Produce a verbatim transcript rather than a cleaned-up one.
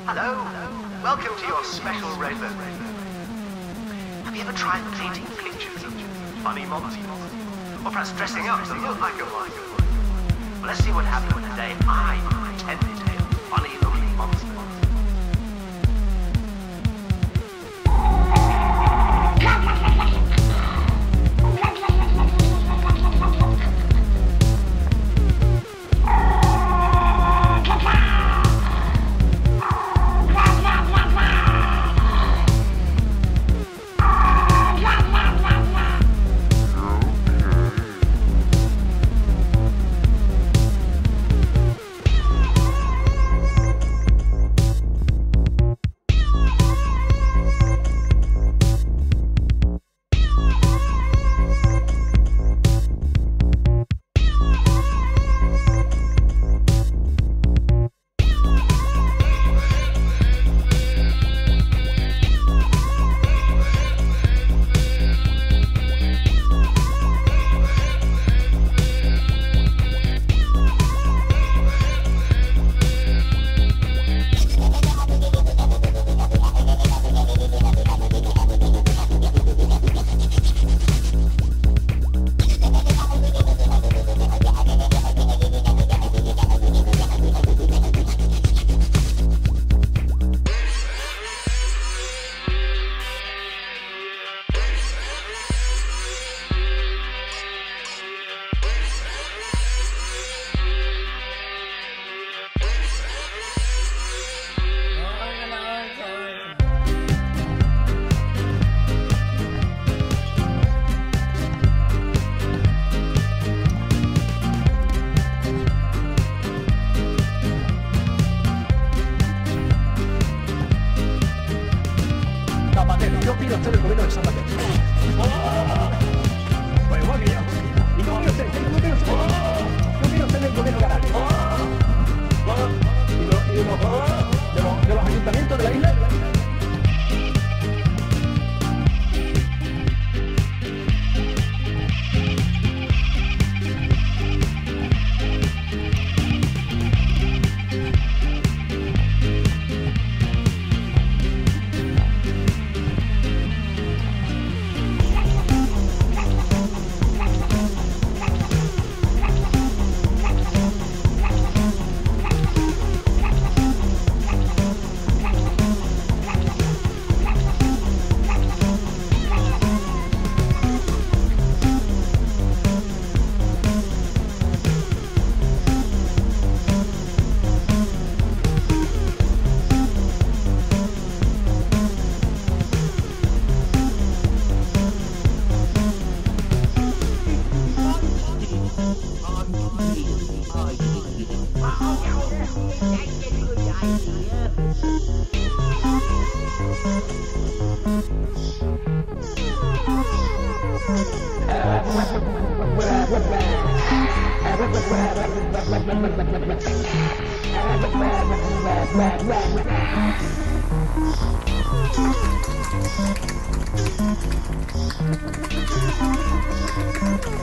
Hello, welcome to your special rainbow. Have you ever tried painting pictures of funny monsters? Or perhaps dressing up to look like a monster? Well, let's see what happened the day I pretended a funny looking monster. Yo pido ser el gobierno de San Mateo. Pues igual que yo. ¿Y cómo quiero ser? ¿Cómo quiero ser? Yo quiero ser el gobierno canario. Y los, y los, de, los, de los ayuntamientos de la isla. Thank you.